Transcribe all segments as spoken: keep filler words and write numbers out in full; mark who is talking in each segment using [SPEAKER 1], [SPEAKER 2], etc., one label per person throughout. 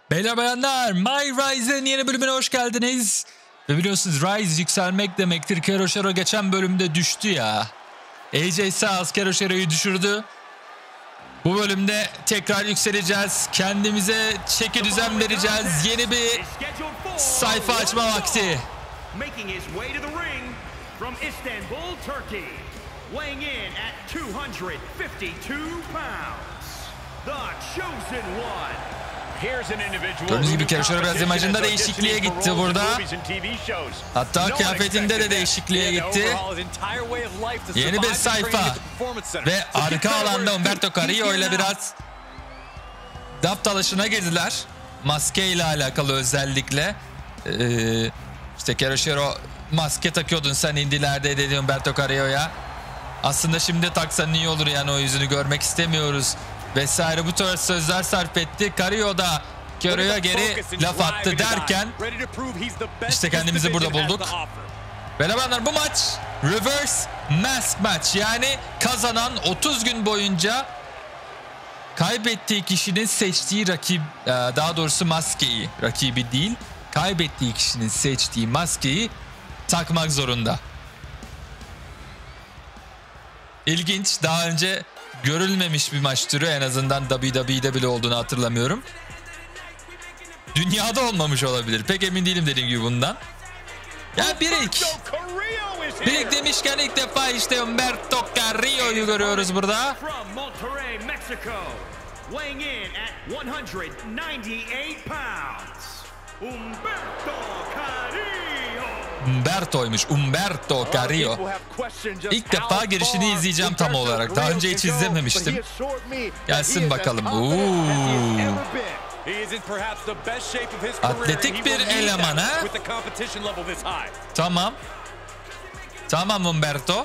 [SPEAKER 1] Beyler bayanlar, My Rise'ın yeni bölümüne hoş geldiniz. Ve biliyorsunuz Rise yükselmek demektir. Keroshiro geçen bölümde düştü ya. A J Styles Keroshiro'yu düşürdü. Bu bölümde tekrar yükseleceğiz. Kendimize çeki düzen vereceğiz. Yeni bir sayfa açma vakti.
[SPEAKER 2] Making his way to the ring from Istanbul, Turkey, weighing in at two hundred fifty-two pounds, the chosen one.
[SPEAKER 1] Gördüğünüz gibi Keroshiro biraz imajında değişikliğe gitti burada. Hatta kıyafetinde de değişikliğe gitti. Yeni bir sayfa. Ve arka alanda Humberto Carrillo ile biraz dap dalaşına girdiler. Maske ile alakalı özellikle. Ee, işte Keroshiro maske takıyordun sen indilerde dedi Humberto Carrillo'ya. Aslında şimdi taksan iyi olur yani, o yüzünü görmek istemiyoruz vesaire, bu tarz sözler sarf etti. Carrillo da Carrillo'ya geri laf attı derken işte kendimizi burada bulduk. Beyler bu maç Reverse Mask Match, yani kazanan otuz gün boyunca kaybettiği kişinin seçtiği rakip, daha doğrusu maskeyi, rakibi değil, kaybettiği kişinin seçtiği maskeyi takmak zorunda. İlginç, daha önce görülmemiş bir maç türü, en azından W W E'de bile olduğunu hatırlamıyorum. Dünyada olmamış olabilir, pek emin değilim dediğim gibi bundan. Ya bir ilk. Bir ilk demişken ilk defa işte Humberto Carrillo'yu görüyoruz burada. Humberto'ymuş. Humberto Carrillo. İlk defa girişini izleyeceğim tam olarak. Daha önce hiç izlememiştim. Gelsin bakalım. Oo. Atletik bir eleman ha. Tamam. Tamam Humberto.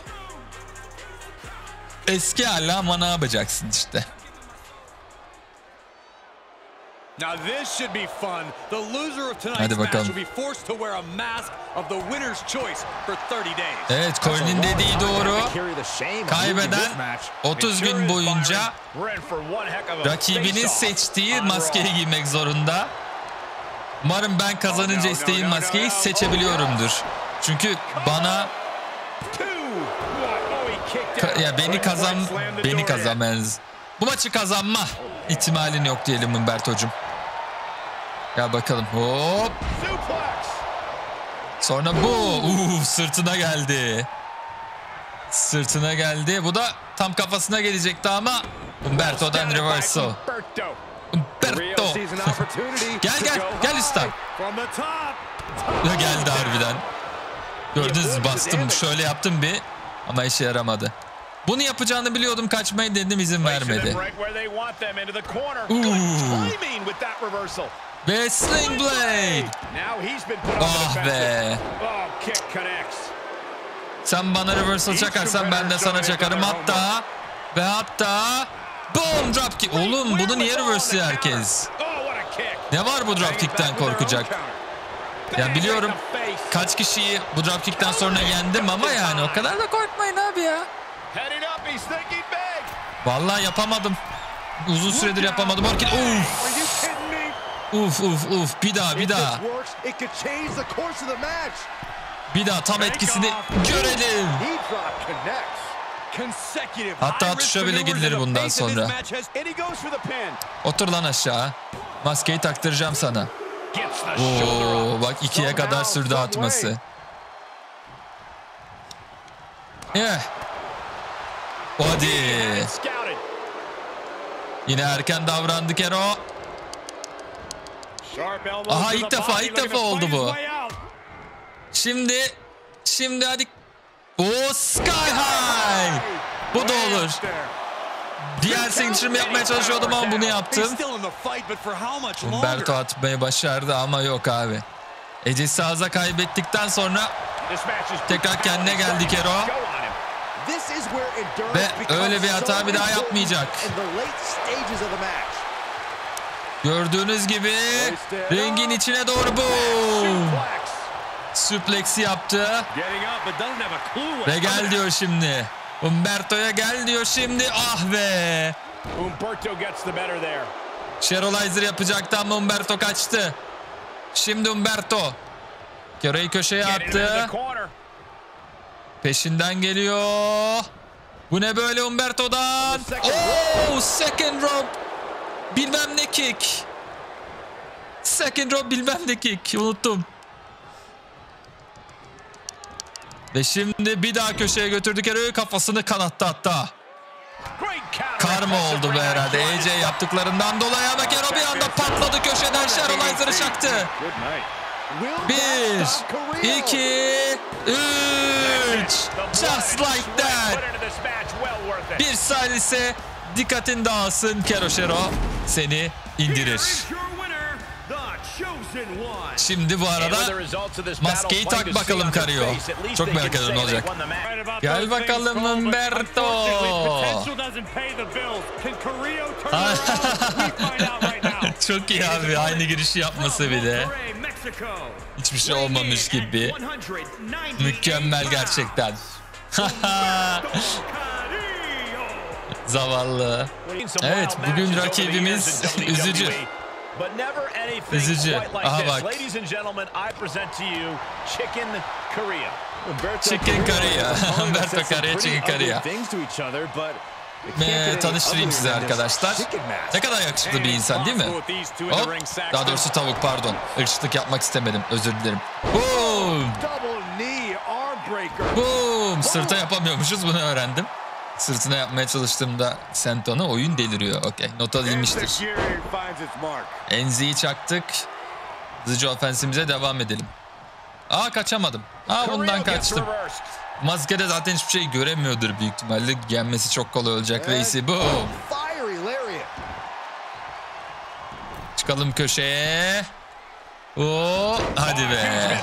[SPEAKER 1] Eski hala ama ne yapacaksın işte. Hadi bakalım. Evet, Colin'in dediği doğru. Kaybeden otuz gün boyunca rakibinin seçtiği maskeyi giymek zorunda. Umarım ben kazanınca istediğim maskeyi seçebiliyorumdur. Çünkü bana ya beni kazan beni kazanmanız. Bu maçı kazanma ihtimalin yok diyelim Humberto'cum. Gel bakalım. Hop. Sonra bu. Uu, sırtına geldi. Sırtına geldi. Bu da tam kafasına gelecekti ama Humberto'dan reversal. Humberto. Gel gel. Gel üstten. Ya geldi harbiden. Gördünüz mü? Bastım. Şöyle yaptım bir. Ama işe yaramadı. Bunu yapacağını biliyordum. Kaçmayı dedim, izin vermedi. Uuu. Ve Sling Blade. Ah be. Sen bana reversal çakarsan ben de sana çakarım. Hatta ve hatta boom dropkick. Oğlum bunu niye reverse herkes? Ne var bu dropkick'ten korkacak? Ya biliyorum kaç kişiyi bu dropkick'ten sonra yendim ama yani o kadar da korkmayın abi ya. Vallahi yapamadım. Uzun süredir yapamadım. Uf. Uf uf uf. Bir daha bir daha. Bir daha tam etkisini görelim. Hatta tuşa bile gidilir bundan sonra. Otur lan aşağı. Maskeyi taktıracağım sana. Oo, bak ikiye kadar sürdü atması. Yeah. Hadi. Yine erken davrandı Kero. Aha ilk defa ilk defa oldu bu. Şimdi şimdi hadi. O Sky High. Bu da olur. Diğer signature yapmaya çalışıyordum ama bunu yaptım. Humberto atmayı başardı ama yok abi. A J Styles'a kaybettikten sonra tekrar kendine geldi Kero. Ve öyle bir hata bir daha yapmayacak. Gördüğünüz gibi ringin içine doğru bu. Supleksi yaptı. Ve gel diyor şimdi. Humberto'ya gel diyor şimdi. Ah be. Sherolizer yapacaktı ama Humberto kaçtı. Şimdi Humberto. Kero'yu köşeye attı. Peşinden geliyor. Bu ne böyle Humberto'dan? Oh, second rope. Bilmem ne kick. Second rope bilmem ne kick. Unuttum. Ve şimdi bir daha köşeye götürdü Kero'yu, kafasını kanattı hatta. Karma oldu bu herhalde. A J yaptıklarından dolayı ama Kero bir anda patladı köşeden. Sherolizer'ı çaktı. Bir, iki, üç. Just like that. Bir salise dikkatin dağılsın. Kero Shero seni indirir. Şimdi bu arada maskeyi tak bakalım Cario. Çok merak ediyorum ne olacak. Gel bakalım Humberto. Çok iyi abi, aynı girişi yapması bile. Hiçbir şey olmamış gibi. Mükemmel gerçekten. Zavallı. Evet, bugün rakibimiz üzücü. Üzücü. Aha bak. Chicken Caria. Humberto Caria, Chicken Caria. Ve tanıştırayım size arkadaşlar. Ne kadar yakışıklı bir insan değil mi? Hop. Daha doğrusu tavuk, pardon. Irkçılık yapmak istemedim. Özür dilerim. Boom. Boom. Sırta yapamıyormuşuz, bunu öğrendim. Sırtına yapmaya çalıştığımda Senton'a oyun deliriyor. Okey. Not alınmıştır. N Z'yi çaktık. Hızlıca ofensimize devam edelim. Aa, kaçamadım. Aa, bundan kaçtım. Maskede zaten hiçbir şey göremiyordur büyük ihtimalle. Yenmesi çok kolay olacak reisi. Boom. Çıkalım köşeye. Oo, hadi be.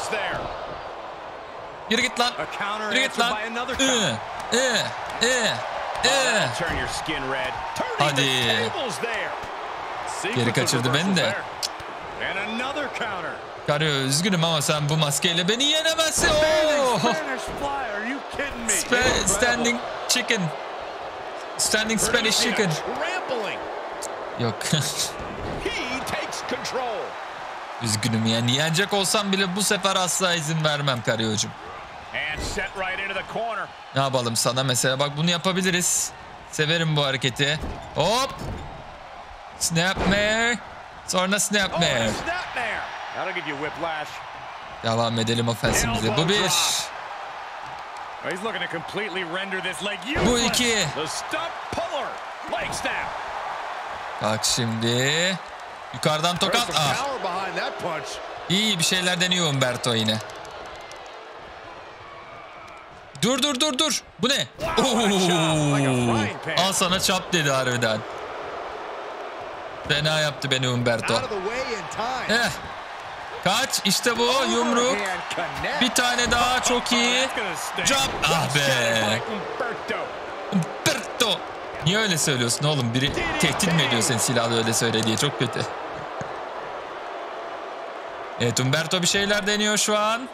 [SPEAKER 1] Yürü git lan. Yürü git lan. Ee, ee, ee, ee. Hadi. Geri kaçırdı beni de. Cario, üzgünüm ama sen bu maskeyle beni yenemezsin. Oh. Sp- standing chicken. Standing Spanish chicken. Yok. Üzgünüm yani, yenecek olsam bile bu sefer asla izin vermem Cario'cum. Ne yapalım sana mesela, bak bunu yapabiliriz. Severim bu hareketi. Hop. Snapmare. Sonra snapmare. Devam edelim ofensimize. Bu bir. Bu iki. Bak şimdi. Yukarıdan tokat. Ah. İyi bir şeyler deniyor Humberto yine. Dur dur dur dur. Bu ne? Oo. Al sana çap dedi harbiden. Fena yaptı beni Humberto. Eh. Kaç. İşte bu. Yumruk. Bir tane daha. Çok iyi. Jump. Ah be. Humberto. Niye öyle söylüyorsun oğlum? Biri tehdit mi ediyor seni silahla öyle söyle diye? Çok kötü. Evet, Humberto bir şeyler deniyor şu an.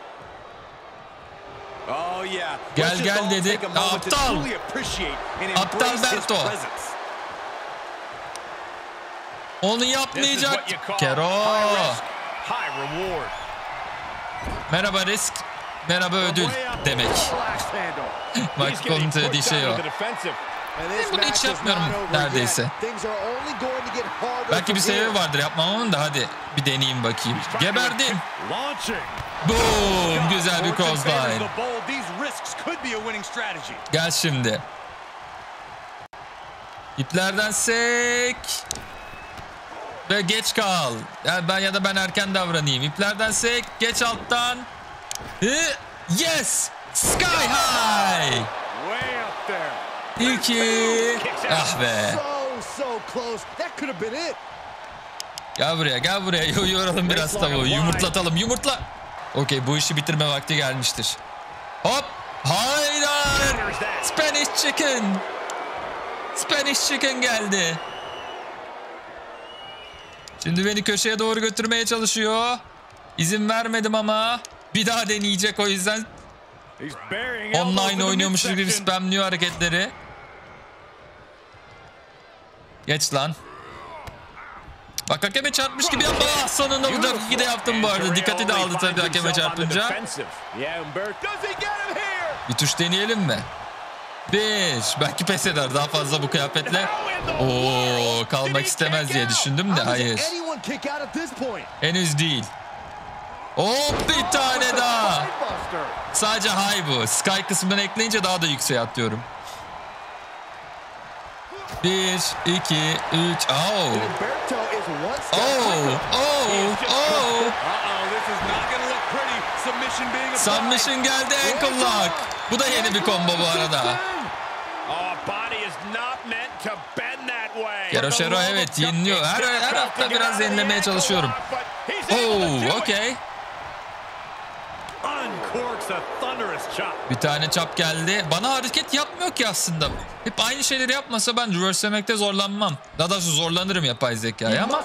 [SPEAKER 1] Gel gel dedi. Aptal. Aptal Berto. Onu yapmayacak. Kero. Merhaba risk. Merhaba ödül demek. Bak onun söylediği şey o. Ben bunu hiç yapmıyorum neredeyse. Belki bir sebebi vardır yapmamamın da, hadi bir deneyeyim bakayım. Geberdin. Boom. Güzel bir crossline. Gel şimdi. İplerden sek. Ve geç kal. Yani ben ya da ben erken davranayım. İplerden sek. Geç alttan. Yes. Sky high. İki. Ah be. Gel buraya, gel buraya. Yoralım biraz tavuğu. Yumurtlatalım. Yumurtla. Okey, bu işi bitirme vakti gelmiştir. Hop. Haydar. Spanish chicken. Spanish chicken geldi. Şimdi beni köşeye doğru götürmeye çalışıyor. İzin vermedim ama. Bir daha deneyecek, o yüzden. Online oynuyormuşuz gibi spamlıyor hareketleri. Geç lan. Bak hakeme çarpmış gibi yapma. Ah, sonunda bu tabii ki de yaptım bu arada. Dikkati de aldı tabii hakeme çarpınca. Bir tuş deneyelim mi? Bir. Belki pes eder daha fazla bu kıyafetle. Oo, kalmak istemez diye düşündüm de hayır. Henüz değil. Hop, bir tane daha. Sadece high bu. Sky kısmını ekleyince daha da yükseğe atlıyorum. Bir, iki, üç. Oh. Oh. Oh. Oh. Submission geldi, ankle lock. Bu da yeni bir combo bu arada. Keroshero evet yeniliyor. Her, her hafta biraz yenilemeye çalışıyorum. Oh, okey. Bir tane çap geldi. Bana hareket yapmıyor ki aslında. Hep aynı şeyleri yapmasa ben reverse'lemekte zorlanmam. Daha doğrusu zorlanırım yapay zekaya ama.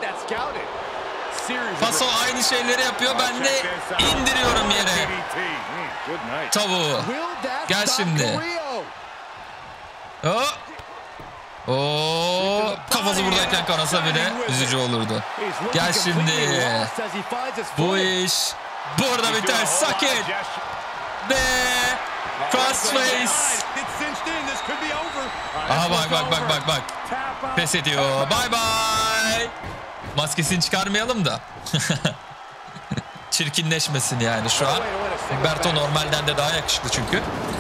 [SPEAKER 1] Paso aynı şeyleri yapıyor. Ben de indiriyorum yere. Tavuğu. Gel şimdi. Oh. Oo, kafası buradayken kanasa bile üzücü olurdu. Gel şimdi. Bu iş burada biter. Suck it. Ve crossface. Aha bak bak bak bak bak. Pes ediyor. Bye bye. Maskesini çıkarmayalım da. Çirkinleşmesin yani şu an. Humberto normalden de daha yakışıklı çünkü.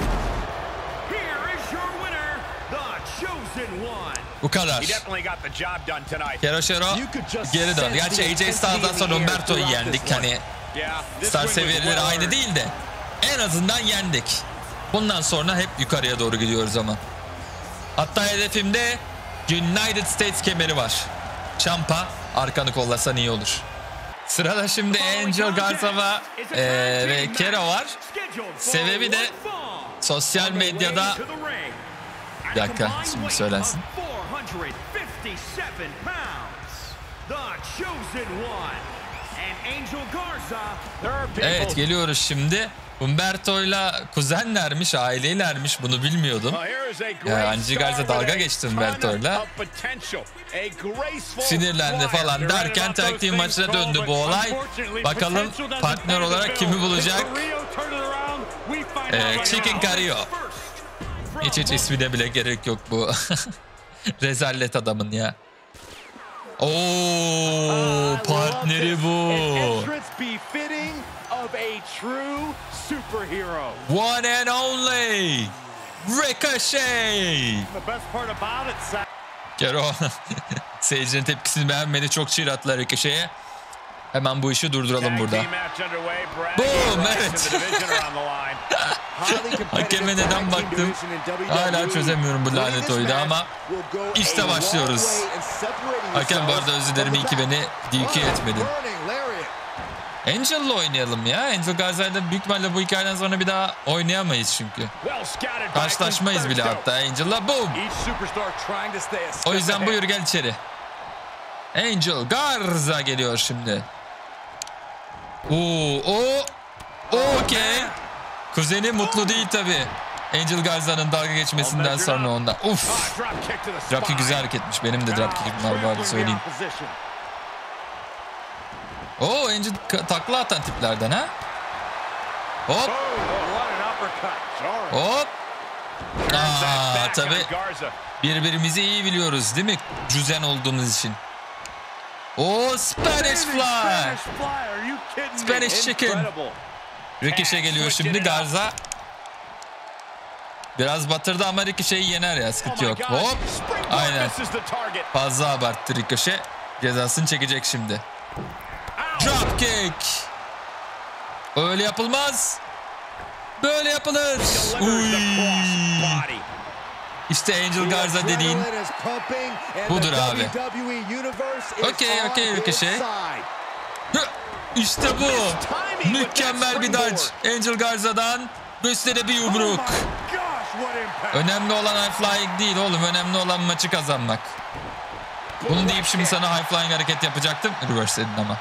[SPEAKER 1] Bu kadar. Keroshero geri dön. Gerçi A J Styles'dan sonra Humberto'yu yendik. Hani star seviyeleri aynı değil de en azından yendik. Bundan sonra hep yukarıya doğru gidiyoruz ama. Hatta hedefimde United States kemeri var. Ciampa, arkanı kollasan iyi olur. Sırada şimdi Angel Garza ee, ve Kero var. Sebebi de sosyal medyada... Bir dakika, şimdi söylensin. Evet, geliyoruz şimdi. Humberto'yla kuzenlermiş, aileylermiş, bunu bilmiyordum. Yani Angel Garza dalga geçti Humberto'yla. Sinirlendi falan derken tag team maçına döndü bu olay. Bakalım partner olarak kimi bulacak? Ee, Chicken Carrillo. Hiç hiç ismine bile gerek yok bu. Rezalet adamın ya. Oo, partneri bu. One and only Ricochet. Kero seyircinin tepkisini beğenmedi, çok çığır attılar Ricochet'e. Hemen bu işi durduralım burada. Boom, evet. Hakeme neden baktım? Hala çözemiyorum bu lanet oyunu ama işte başlıyoruz. Hakem bu arada özür dilerim, iyi ki beni D Q etmedi. Angel'la oynayalım ya. Angel Garza'yla büyük ihtimalle bu hikayeden sonra bir daha oynayamayız çünkü. Karşılaşmayız bile hatta Angel'la. Boom. O yüzden buyur gel içeri. Angel Garza geliyor şimdi. Oo, o, okey. Kuzeni mutlu değil tabii. Angel Garza'nın dalga geçmesinden sonra ondan. Uf. Dropkick güzel hareketmiş. Benim de dropkick'im var bu arada söyleyeyim. Oo, Angel takla atan tiplerden ha. Hop. Hop. Aa, tabii. Birbirimizi iyi biliyoruz değil mi? Cüzen olduğumuz için. O Spanish Fly. Spanish Chicken. Ricochet geliyor şimdi. Garza biraz batırdı ama Ricochet'i yener ya, sıkıntı yok. Hop. Aynen. Fazla abarttı Ricochet. Cezasını çekecek şimdi. Dropkick. Öyle yapılmaz. Böyle yapılır. Uy. İşte Angel Garza dediğin budur abi. Okey okey Ricochet. İşte bu. Mükemmel bir dodge. Angel Garza'dan üstüne bir yumruk. Önemli olan high flying değil oğlum. Önemli olan maçı kazanmak. Bunu deyip şimdi sana high flying hareket yapacaktım. Reverse edin ama.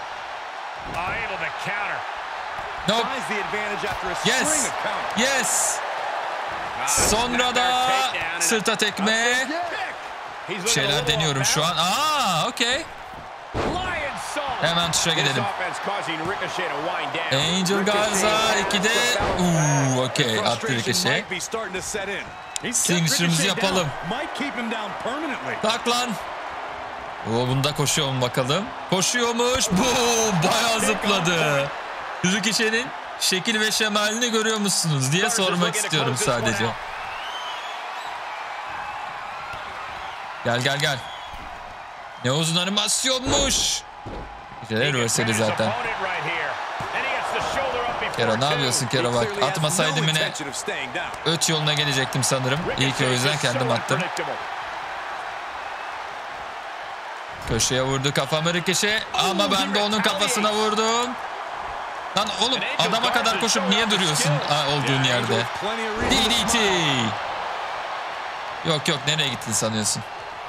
[SPEAKER 1] Nope. Yes. Yes. Sonra da sırta tekme. Şeyler deniyorum şu an. Aa, okey. Hemen tuşa gidelim. Angel Garza ikide. Uuu okey. Attı Ricochet. Signature yapalım. Tak lan. O bunda koşuyor mu bakalım. Koşuyormuş. Boom. Bayağı zıpladı. Ricochet'in şekil ve şemalini görüyor musunuz diye sormak istiyorum sadece. Gel gel gel. Ne uzun animasyonmuş. Güzel reverseli zaten. Kero ne yapıyorsun Kero bak. Atmasaydım yine öç yoluna gelecektim sanırım. İyi ki o yüzden kendim attım. Köşeye vurdu kafamı Ricochet. Ama ben de onun kafasına vurdum. Lan oğlum adama kadar koşup niye duruyorsun olduğun yerde? D D T. Yok yok nereye gittin sanıyorsun?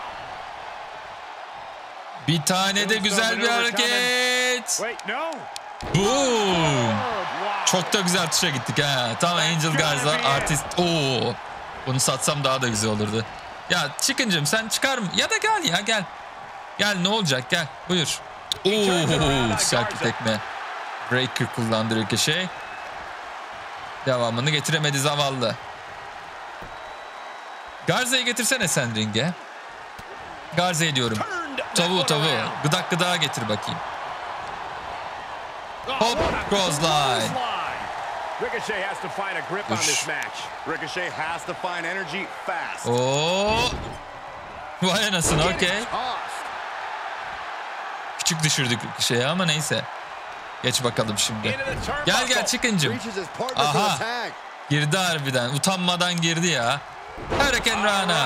[SPEAKER 1] Bir tane de güzel bir hareket. Boom. Çok da güzel tuşa gittik ha. Tam Angel Garza artist. Oo. Bunu satsam daha da güzel olurdu. Ya Chicken'cığım sen çıkar mı? Ya da gel ya gel. Gel ne olacak gel. Buyur. Oo, sert bir tekme. Breaker kullandı Ricochet. Devamını getiremedi zavallı. Garza'yı getirsene sen ringe. Garza'yı diyorum. Tavuğu tavuğu. Gıdak gıdağa getir bakayım. Hop crossline. Oo. Vay anasını okey. Küçük düşürdük şeyi ama neyse. Geç bakalım şimdi. Gel gel Chicken'cığım. Aha. Girdi harbiden. Utanmadan girdi ya. Hurricane Rana.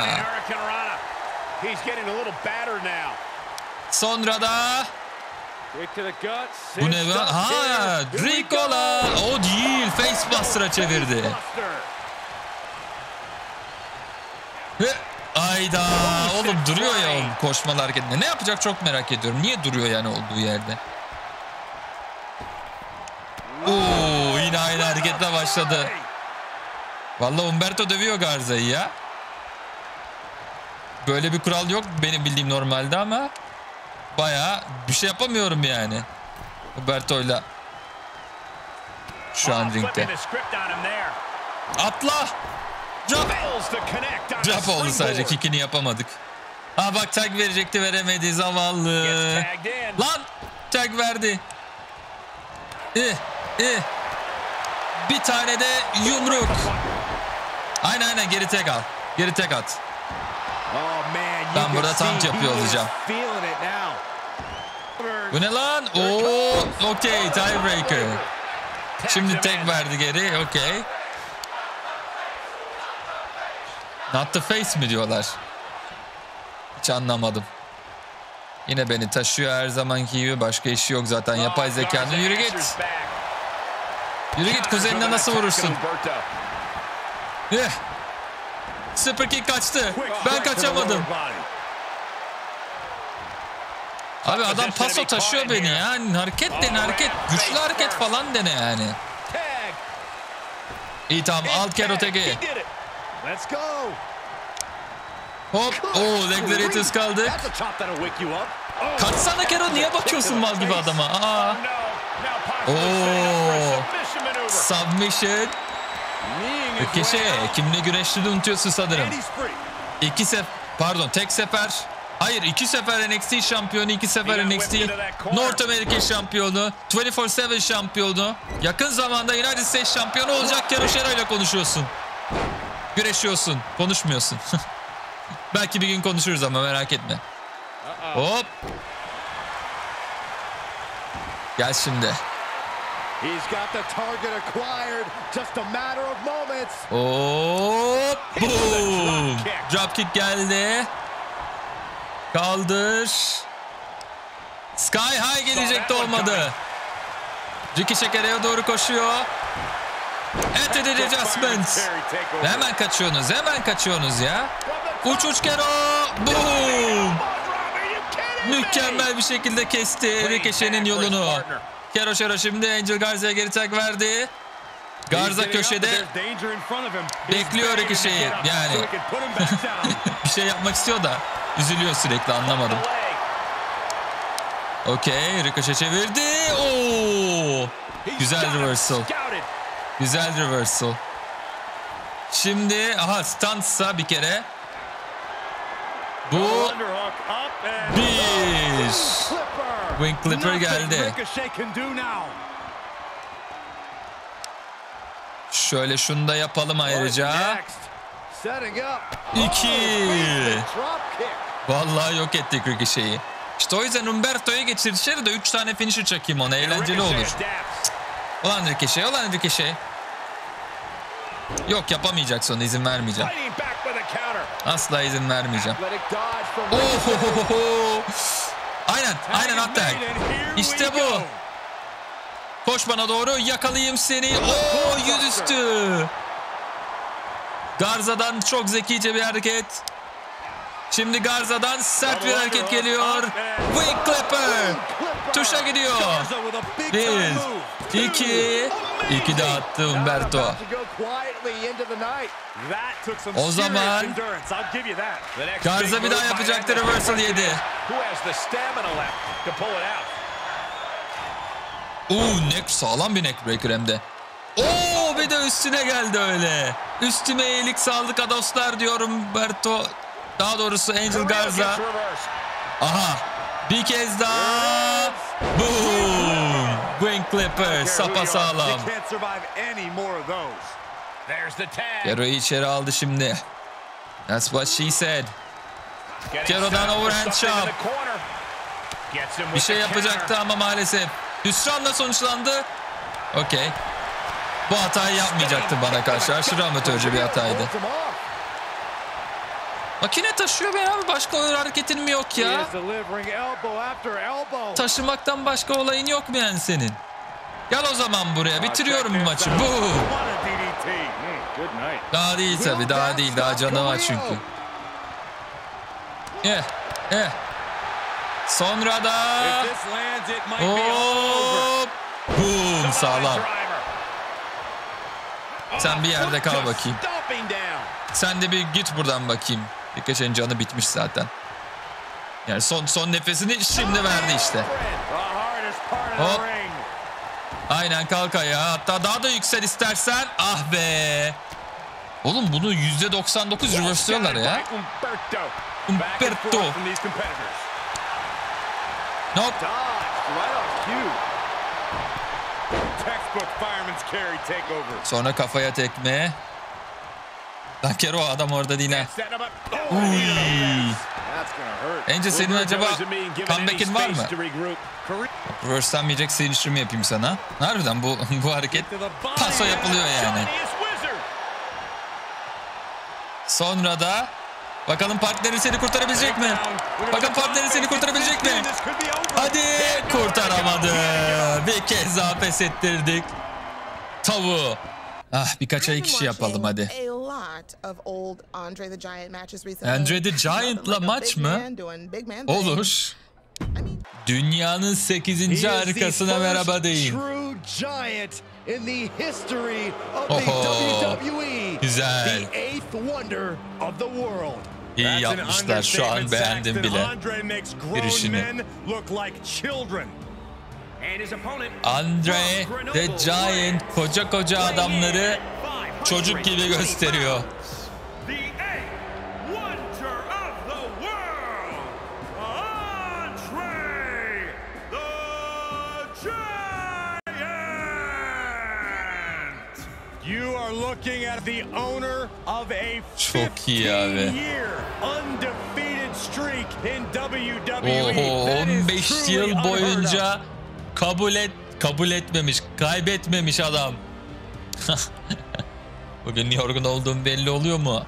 [SPEAKER 1] Sonra da bu ne lan? Ha, Ricola. O değil. Facebuster'a çevirdi. Ayda. Oğlum duruyor ya oğlum koşmalar hareketinde. Ne yapacak çok merak ediyorum. Niye duruyor yani olduğu yerde? Oo, yine aynı hareketle başladı. Vallahi Humberto dövüyor Garza'yı ya. Böyle bir kural yok benim bildiğim normalde ama bayağı bir şey yapamıyorum yani. Humberto'yla şu an ringde. Atla. Drop. Drop oldu sadece. Kickini yapamadık. Ha bak tag verecekti veremedi zavallı. Lan tag verdi. Eh, eh. Bir tane de yumruk. Aynen aynen geri tek al. Geri tek at. Ben burada taunt yapıyor olacağım. Bu ne lan? Oo, okey tiebreaker. Şimdi tek verdi geri. Okey. Not the face mi diyorlar? Hiç anlamadım. Yine beni taşıyor her zamanki gibi. Başka işi yok zaten. Yapay zekanın yürü git. Yürü git kuzenine nasıl vurursun? Eh. Super kick kaçtı. Ben kaçamadım. Abi adam paso taşıyor beni ya. Hareket dene hareket. Güçlü hareket falan dene yani. İyi tamam al Kerotegi. Hop. Oo legleri itiz kaldı. Kaçsana Kero niye bakıyorsun mal gibi adama? Aa. Oo. Submission. Ricochet kimle güreştiğini unutuyorsun sanırım. İki sefer pardon tek sefer. Hayır iki sefer N X T şampiyonu, iki sefer N X T North America şampiyonu, yirmi dört yedi şampiyonu. Yakın zamanda United States şampiyonu olacak Kero Şera ile konuşuyorsun. Güreşiyorsun, konuşmuyorsun. Belki bir gün konuşuruz ama merak etme. Hop. Gel şimdi. Hop. Boom. Dropkick geldi. Kaldır. Sky High gelecekti olmadı. Ricochet Kera'ya doğru koşuyor. Attitude adjustment. Hemen kaçıyorsunuz. Hemen kaçıyorsunuz ya. Uç uç Kero. Boom. Mükemmel bir şekilde kesti Ricochet'in yolunu. Kero Şera şimdi Angel Garza'ya geri tag verdi. Garza köşede bekliyor Ricochet'i. Yani bir şey yapmak istiyor da üzülüyor sürekli anlamadım. Okey. Ricochet çevirdi. Oo. Güzel reversal. Güzel reversal. Şimdi aha stansa bir kere. Bu bir. Wing Clipper geldi. Şöyle şunu da yapalım ayrıca. İki. Vallahi yok ettik Ricochet'i. İşte o yüzden Humberto'ya geçirişleri de üç tane finisher çakayım ona. Eğlenceli olur. Ulan Ricochet, ulan Ricochet. Yok yapamayacaksın, izin vermeyeceğim. Asla izin vermeyeceğim. Ohohoho. Aynen, aynen hatta. İşte bu. Koş bana doğru, yakalayayım seni. Oo, yüzüstü. Garza'dan çok zekice bir hareket. Şimdi Garza'dan sert bir hareket geliyor. Wing Clipper. Tuşa gidiyor. Bir, iki, iki de attı Humberto. O zaman Garza bir daha yapacaktı, reversal yedi. Uuu neck, sağlam bir neckbreaker hem de. Oo bir de üstüne geldi öyle. Üstüme iyilik sağlık adoslar diyorum Humberto. Daha doğrusu Angel Garza. Aha. Bir kez daha. Boom. Wing Clipper sapasağlam. Kero'yu içeri aldı şimdi. That's what she said. Kero'dan overhand chop. Bir şey yapacaktı ama maalesef hüsranla sonuçlandı. Okey. Bu hatayı yapmayacaktı bana karşı. Aşırı amatörce bir hataydı. Makine taşıyor be abi. Başka hareketin mi yok ya? Taşımaktan başka olayın yok mu yani senin? Gel o zaman buraya. Bitiriyorum bu maçı. Bu. Daha değil tabii. Daha değil. Daha canı var çünkü. Eh. Eh. Sonra da hop. Boom. Sağlam. Sen bir yerde kal bakayım. Sen de bir git buradan bakayım. Ricochet'in canı bitmiş zaten. Yani son son nefesini şimdi verdi işte. Hop. Aynen kalk ayağa. Hatta daha da yüksel istersen. Ah be. Oğlum bunu yüzde doksan dokuz reverse'liyorlar ya. Humberto. Nope. Sonra kafaya tekme. Lan Kero adam orada değil ha. Angel senin acaba comeback'in var mı? Reverse'lenmeyecek finisher mi yapayım sana? Harbiden bu bu hareket paso yapılıyor yani. Sonra da bakalım partnerin seni kurtarabilecek mi? Bakın partnerin seni kurtarabilecek mi? Hadi kurtaramadı. Bir kez daha pes ettirdik. Tavuğu. Ah birkaç ay kişi yapalım hadi. Andre the Giant'la maç mı? Olur. Dünyanın sekizinci harikasına merhaba deyin. Oho. Güzel. İyi yapmışlar, şu an beğendim bile girişini. Andre the Giant koca koca adamları çocuk gibi gösteriyor.
[SPEAKER 2] You are looking at the owner of a fifteen-year undefeated streak in W W E.
[SPEAKER 1] Oho, on beş yıl boyunca kabul et kabul etmemiş, kaybetmemiş adam. Bugün yorgun olduğum belli oluyor mu?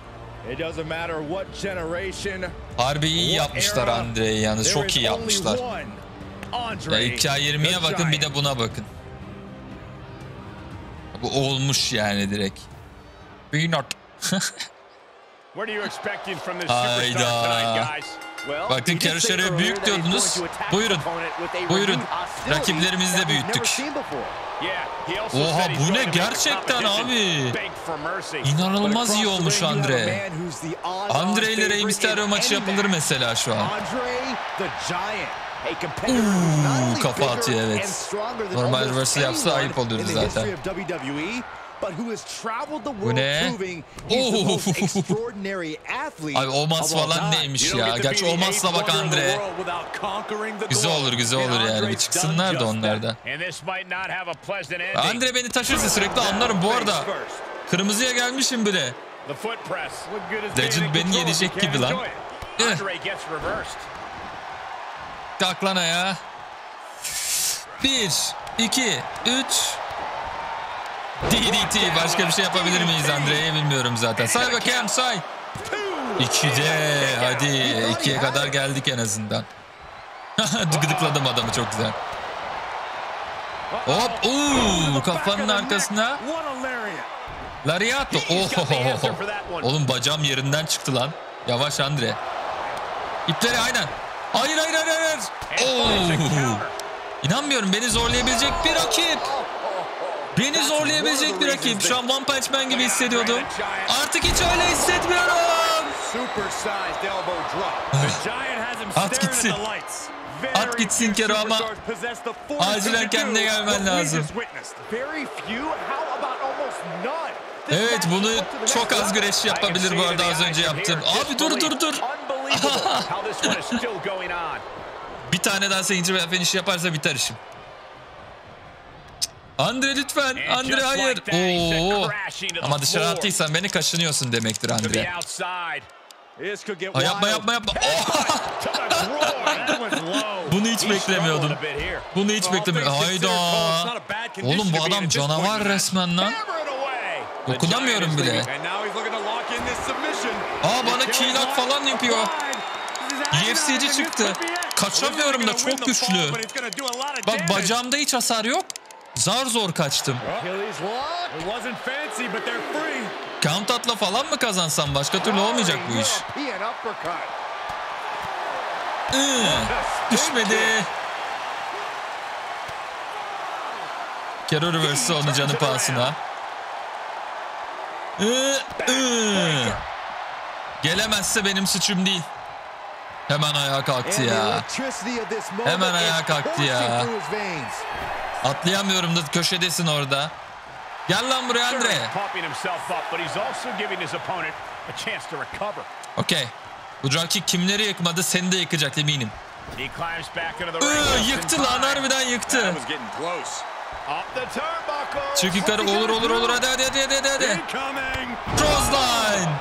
[SPEAKER 1] Harbi iyi yapmışlar Andre'yi, yani çok iyi yapmışlar. Ya iki ay yirmiye bakın, bir de buna bakın. Bu olmuş yani direkt. Peanut. Hayda. Bakın Kero'ya büyük diyordunuz. Buyurun. Buyurun. Rakiplerimizi de büyüttük. Oha bu ne gerçekten abi. İnanılmaz iyi olmuş Andre. Andre ile Rey Mysterio maçı yapılır mesela şu an. Uuu, kafa atıyor evet. Normal reversal yapsa ayıp olurdu zaten. Bu ne? Abi Omos falan neymiş ya? Gerçi Omos'la bak Andre. Güzel olur güzel olur yani. Bir çıksınlar da onlardan. Andre beni taşırsa sürekli anlarım. Bu arada kırmızıya gelmişim bile. Legend beni yenecek gibi lan. Kalk lan ayağa. Bir, iki, üç. D D T. Başka bir şey yapabilir miyiz Andre'ye bilmiyorum zaten. Say bakayım say. ikide. Hadi ikiye kadar geldik en azından. Gıdıkladım adamı çok güzel. Hop. Uuu, kafanın arkasına. Lariato. Oh. Oğlum bacağım yerinden çıktı lan. Yavaş Andre. İpleri aynen. Hayır hayır hayır hayır. Oh. İnanmıyorum, beni zorlayabilecek bir rakip. Beni zorlayabilecek bir rakip. Şu an One Punch Man gibi hissediyordum. Artık hiç öyle hissetmiyorum. At gitsin. At gitsin Kero ama acilen kendine gelmen lazım. Evet, bunu çok az güreş yapabilir bu arada az önce yaptım. Abi dur dur dur. Bir tane daha signature ve finish yaparsa biter işim. Andre lütfen. Andre hayır. Oo. Ama dışarı attıysan beni kaşınıyorsun demektir Andre. Ha, yapma yapma yapma. Oh. Bunu hiç beklemiyordum. Bunu hiç beklemiyordum. Hayda. Oğlum bu adam canavar resmen lan. Dokunamıyorum bile. Aa, bana key lock falan yapıyor. U F C'ci çıktı. Kaçamıyorum da çok güçlü. Bak bacağımda hiç hasar yok. Zar zor kaçtım. Count atla falan mı kazansam? Başka türlü olmayacak bu iş. Iı, düşmedi. Kero reverse onun canı pahasına. Iı, ıı. Gelemezse benim suçum değil. Hemen ayağa kalktı ya. Hemen ayağa kalktı ya. Atlayamıyorum da köşedesin orada. Gel lan buraya Andre. Okey. Bu Rocky kimleri yıkmadı, seni de yıkacak eminim. Iıı, yıktı lan, harbiden yıktı. Çık yukarı, olur olur olur, hadi hadi hadi hadi hadi. Crossline.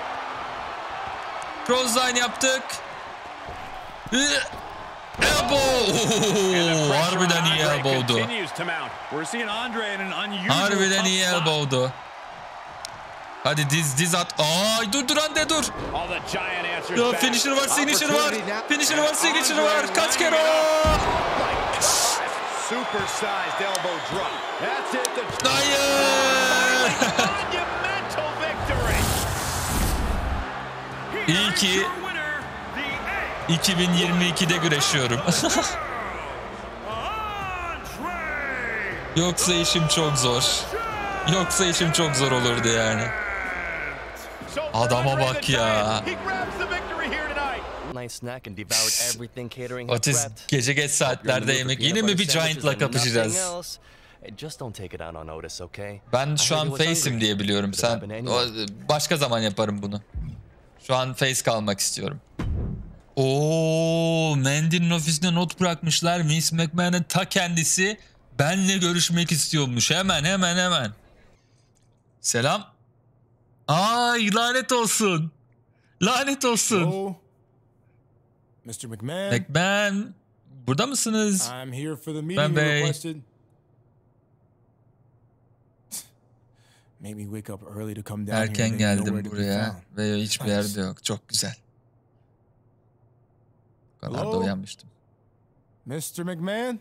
[SPEAKER 1] Crossline yaptık. Elbow. Oo, harbiden iyi elbow'du. Harbiden iyi elbow'du. Hadi diz diz at. Ay dur dur Andre dur. Ya, finisher var, signature var. Finisher var, signature var. Kaç kere o? Hayır. İyi ki iki bin yirmi ikide güreşiyorum. Yoksa işim çok zor. Yoksa işim çok zor olurdu yani. Adama bak ya. Otis, gece geç saatlerde yemek. Yine mi bir Giant'la kapışacağız? Ben şu an face'im diye biliyorum. Sen başka zaman yaparım bunu. Şu an face kalmak istiyorum. Oo, Mandy'nin ofisine not bırakmışlar. Vince McMahon'ın ta kendisi benle görüşmek istiyormuş. Hemen hemen hemen. Selam. Ay, lanet olsun. Lanet olsun.
[SPEAKER 3] Hello, mister McMahon.
[SPEAKER 1] McMahon, burada mısınız?
[SPEAKER 3] I'm here for the meeting
[SPEAKER 1] Ben
[SPEAKER 3] you
[SPEAKER 1] Bey.
[SPEAKER 3] requested. Made me wake up early to come down here.
[SPEAKER 1] Erken
[SPEAKER 3] and they know where
[SPEAKER 1] geldim
[SPEAKER 3] to be
[SPEAKER 1] buraya
[SPEAKER 3] found.
[SPEAKER 1] ve hiçbir yerde yok. Çok güzel. Bu kadar da
[SPEAKER 3] Hello?
[SPEAKER 1] uyanmıştım.
[SPEAKER 3] mister McMahon?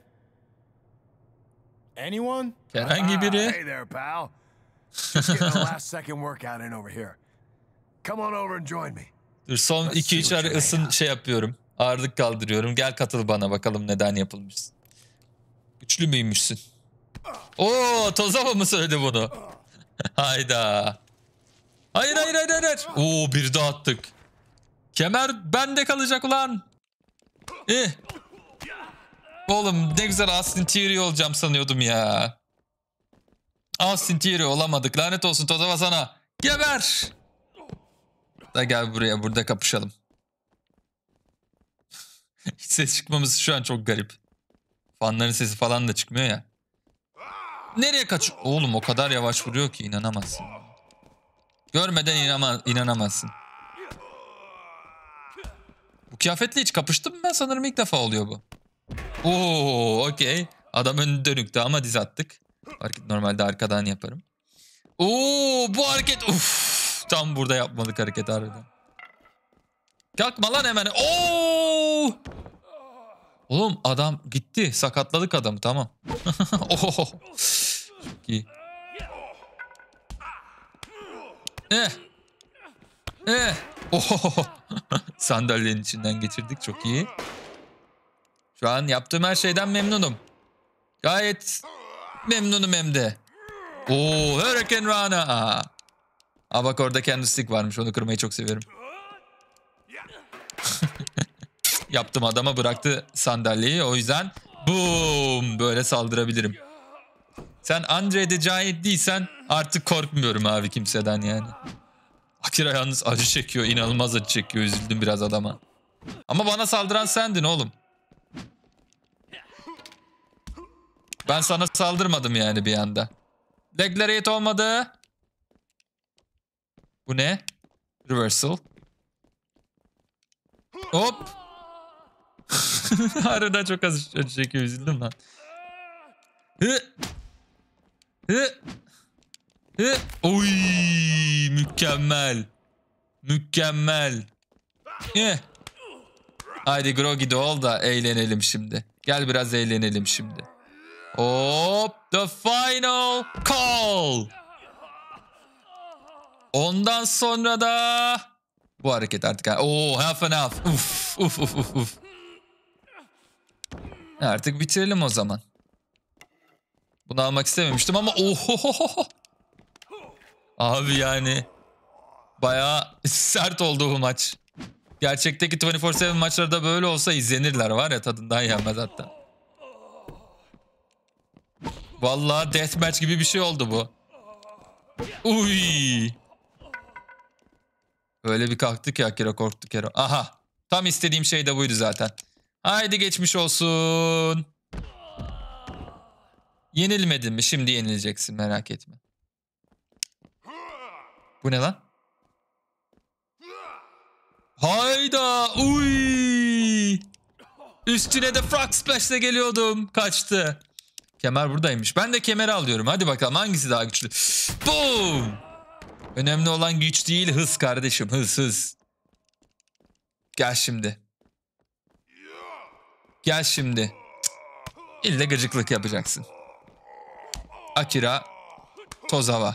[SPEAKER 3] Anyone?
[SPEAKER 1] Herhangi biri.
[SPEAKER 4] Hey there, pal. Just getting a last second workout in over here. Come on over and join me.
[SPEAKER 1] Dur, son iki üç ara ısın şey yapıyorum. Ağırlık kaldırıyorum. Gel katıl bana, bakalım neden yapılmış. Güçlü müymüşsün? Oo, Tozama mı söyledi bunu? Hayda. Hayır hayır hayır hayır. Oo, bir de attık. Kemer bende kalacak ulan. Eh. Oğlum ne güzel Austin Theory olacağım sanıyordum ya. Austin Theory olamadık. Lanet olsun Tozava sana. Geber. Da gel buraya, burada kapışalım. Hiç ses çıkmamız şu an çok garip. Fanların sesi falan da çıkmıyor ya. Nereye kaç? Oğlum o kadar yavaş vuruyor ki inanamazsın. Görmeden inanama, inanamazsın. Bu kıyafetle hiç kapıştım mı ben? Sanırım ilk defa oluyor bu. Oo, okey. Adam önü dönüktü ama diz attık. Hareket normalde arkadan yaparım. Oo, bu hareket. Uf, tam burada yapmadık hareket harbiden. Kalkma lan hemen. Oo! Oğlum adam gitti. Sakatladık adamı, tamam. Oh, çok iyi. Eh. Eh. Oh. Sandalyenin içinden geçirdik, çok iyi. Şu an yaptığım her şeyden memnunum. Gayet memnunum hem de. Oo, Hurricane Rana. Aa, bak orada candlestick varmış, onu kırmayı çok severim. Yaptım, adama bıraktı sandalyeyi, o yüzden boom böyle saldırabilirim. Sen Andre the Giant değilsen artık korkmuyorum abi kimseden yani. Akira yalnız acı çekiyor, inanılmaz acı çekiyor, üzüldüm biraz adama. Ama bana saldıran sendin oğlum. Ben sana saldırmadım yani bir anda. Declarate olmadı. Bu ne? Reversal. Hop. Harbiden çok az acı çekiyor, üzüldüm lan. Hı. Hı. Hı. Oy, mükemmel. Mükemmel. Eh. Haydi Groggy de ol da eğlenelim şimdi. Gel biraz eğlenelim şimdi. Hop, the final call. Ondan sonra da bu hareket artık. Oo, half and half. Uf, uf, uf, uf, uf. Artık bitirelim o zaman. Bunu almak istememiştim ama oho. Abi yani bayağı sert oldu bu maç. Gerçekteki yirmi dört yedi maçlarda böyle olsa izlenirler, var ya, tadından yenmez hatta. Vallahi deathmatch gibi bir şey oldu bu. Uy. Öyle bir kalktı ki Akira, korktu Kero. Aha, tam istediğim şey de buydu zaten. Haydi geçmiş olsun. Yenilmedin mi? Şimdi yenileceksin, merak etme. Bu ne lan? Hayda. Uy. Üstüne de frog splash'le geliyordum. Kaçtı. Kemer buradaymış. Ben de kemeri alıyorum. Hadi bakalım hangisi daha güçlü. Boom. Önemli olan güç değil, hız kardeşim. Hız hız. Gel şimdi. Gel şimdi. Cık. İlle gıcıklık yapacaksın. Akira Tozawa.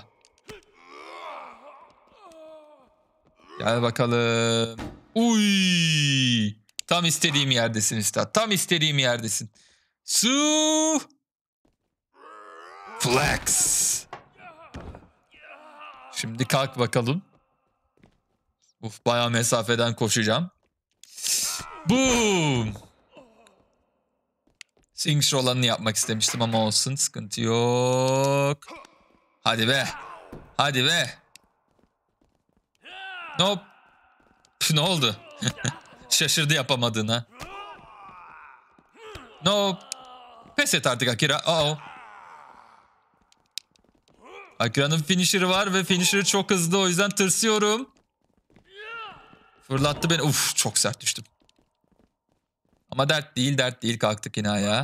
[SPEAKER 1] Gel bakalım. Uy! Tam istediğim yerdesin üstad. Tam istediğim yerdesin. Su Flex. Şimdi kalk bakalım. Uf, bayağı mesafeden koşacağım. Boom. Synchro olanını yapmak istemiştim ama olsun, sıkıntı yok. Hadi be. Hadi be. Nope. Ne oldu? Şaşırdı yapamadığına. Nope. Pes et artık Akira. Uh-oh. Akira'nın finisher'ı var ve finisher'ı çok hızlı, o yüzden tırsıyorum. Fırlattı beni. Uf, çok sert düştüm. Ama dert değil, dert değil. Kalktık yine ayağa.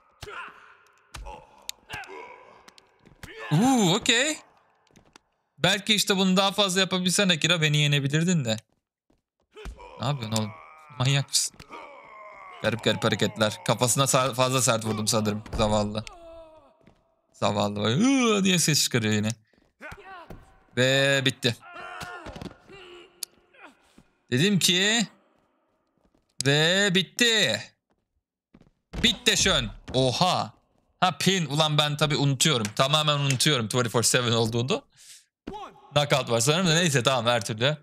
[SPEAKER 1] Uuu, okey. Belki işte bunu daha fazla yapabilsen Akira, beni yenebilirdin de. Ne yapıyorsun oğlum? Manyak mısın? Garip garip hareketler. Kafasına fazla sert vurdum sanırım. Zavallı. Zavallı. Iııı diye ses çıkarıyor yine. Ve bitti. Dedim ki... Ve bitti. Bitti şön. Oha. Ha, pin. Ulan ben tabii unutuyorum. Tamamen unutuyorum yirmi dört yedi olduğunu. Knockout var sanırım da neyse, tamam her türlü.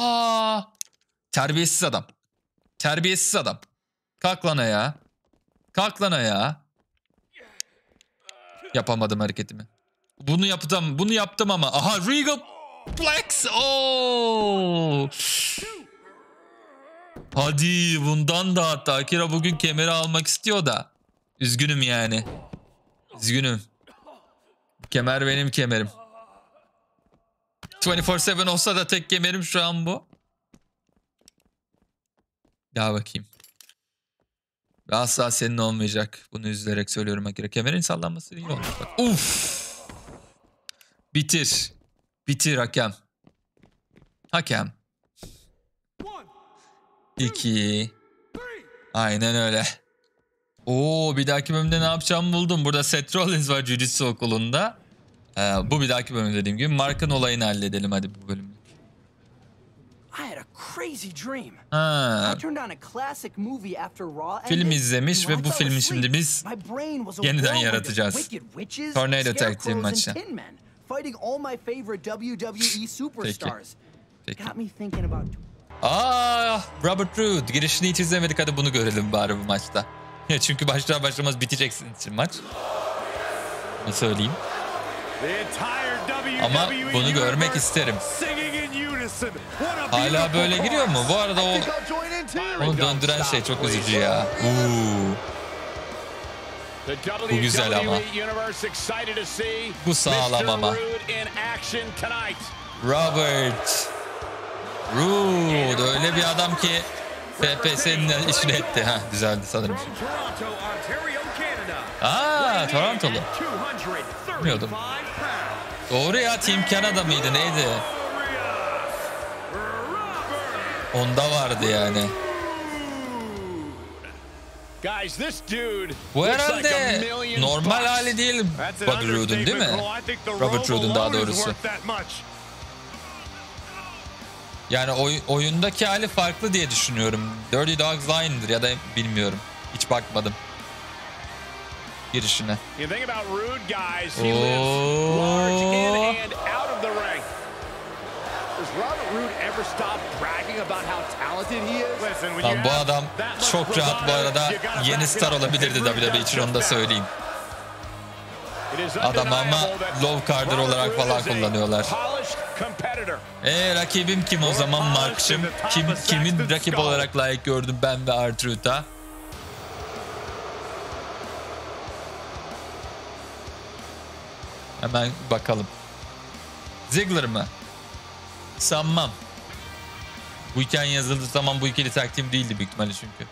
[SPEAKER 1] Aa! Terbiyesiz adam. Terbiyesiz adam. Kalk lan ayağa. Kalk lan ayağa. Yapamadım hareketimi. Bunu yaptım. Bunu yaptım ama. Aha Regal Flex. Oo. Hadi bundan da hatta. Akira bugün kemeri almak istiyor da. Üzgünüm yani. Üzgünüm. Kemer benim kemerim. yirmi dört yedi olsa da tek kemerim şu an bu. Gel bakayım. Asla senin olmayacak. Bunu üzülerek söylüyorum Akira. Kemerin sallanması iyi olmuş bak. Uf. Bitir. Bitir hakem. Hakem. İki. Aynen öyle. Oo, bir dahaki bölümde ne yapacağımı buldum. Burada Seth Rollins var Jiu-Jitsu okulunda. Ee, bu bir dahaki bölümde dediğim gibi. Mark'ın olayını halledelim hadi bu bölümde. Ha. Film izlemiş ve bu filmi şimdi biz yeniden yaratacağız. Tornado Tag Team maçı. Peki. Peki. Aa, Robert Roode. Girişini hiç izlemedik. Hadi bunu görelim bari bu maçta. Çünkü başlar başlamaz biteceksin için maç. Bunu söyleyeyim. Ama bunu görmek isterim. Hala böyle giriyor mu? Bu arada o onu döndüren şey çok üzücü ya. Uuu. Bu güzel ama. Bu sağlam ama. Robert Roode öyle bir adam ki F P S'nin işini etti. Ha, güzeldi sanırım. Aa, Torontolu. Bilmiyordum. Doğru ya, Team Canada mıydı neydi? Onda vardı yani. Bu herhalde normal hali değil Bobby Roode'un değil mi? Robert Roode'un daha doğrusu. Yani oy, oyundaki hali farklı diye düşünüyorum. Dirty Dogs Line'dır ya da bilmiyorum. Hiç bakmadım girişine. Lan bu adam çok rahat bu arada yeni star olabilirdi W W E için, onu da söyleyeyim. Adam ama low carder olarak falan kullanıyorlar. Eee rakibim kim o zaman Mark'cığım? Kim, kimin rakip olarak layık gördüm ben ve R-Truth'a? Hemen bakalım. Ziggler mı? Sanmam. Bu hikaye yazıldığı zaman bu ikili tag team değildi büyük ihtimalle çünkü.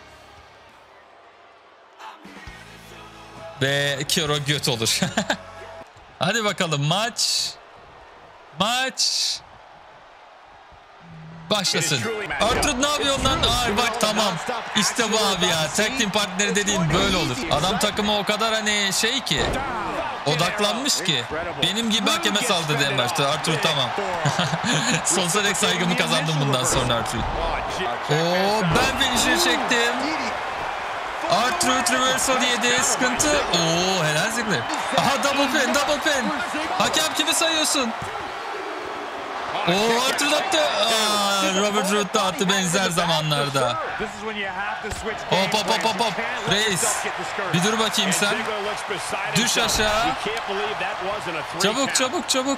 [SPEAKER 1] Ve Kiro göt olur. Hadi bakalım maç. Maç. Başlasın. R-Truth ne yapıyor lan? Ay bak tamam. İşte bu abi ya. Tag team partneri dediğin böyle olur. Adam takımı o kadar hani şey ki. Odaklanmış ki. Benim gibi hakeme saldırdı en başta. R-Truth tamam. Sonsuza dek saygımı kazandım bundan sonra R-Truth. Oo, ben finish'e çektim. R-Truth reversal yedi. Sıkıntı. Oo, helal Ziggler. Aha double pin, double pin. Hakem kimi sayıyorsun? Oo, R-Truth attı. Aa, Robert Roode da attı benzer zamanlarda. Hop hop hop hop hop. Reis. Bir dur bakayım sen. Düş aşağı. Çabuk çabuk çabuk.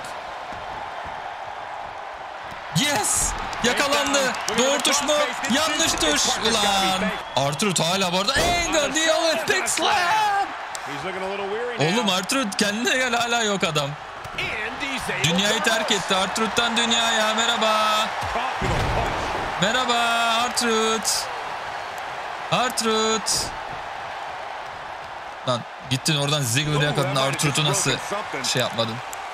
[SPEAKER 1] Yes. Yakalandı. Doğru tuş mu? Yanlış tuş. Ulan. R-Truth hala bu arada. Angle the Olympic Slam. Oğlum R-Truth kendine gel, hala yok adam. Dünyayı terk etti. R-Truth'tan dünyaya merhaba. Merhaba R-Truth. R-Truth. Lan gittin oradan Ziggler'ı yakaladın. R-Truth'u nasıl şey yapmadın?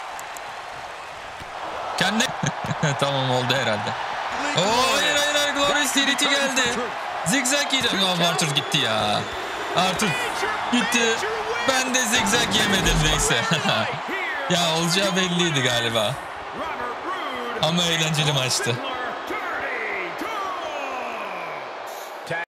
[SPEAKER 1] Kendi tamam oldu herhalde. Oo hayır hayır hayır, Glorious D D T geldi. Zigzag yedi. Oh, R-Truth gitti ya. R-Truth gitti. Ben de zigzag yemedim neyse. Ya olacağı belliydi galiba. Ama eğlenceli maçtı.